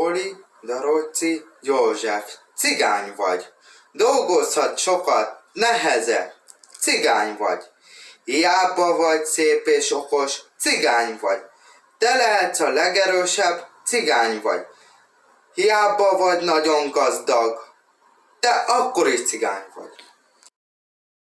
Zoli, Daroci, József. Cigány vagy. Dolgozhat sokat, nehezebb. Cigány vagy. Hiába vagy szép és okos, cigány vagy. Te lehetsz a legerősebb, cigány vagy. Hiába vagy nagyon gazdag, te akkor is cigány vagy.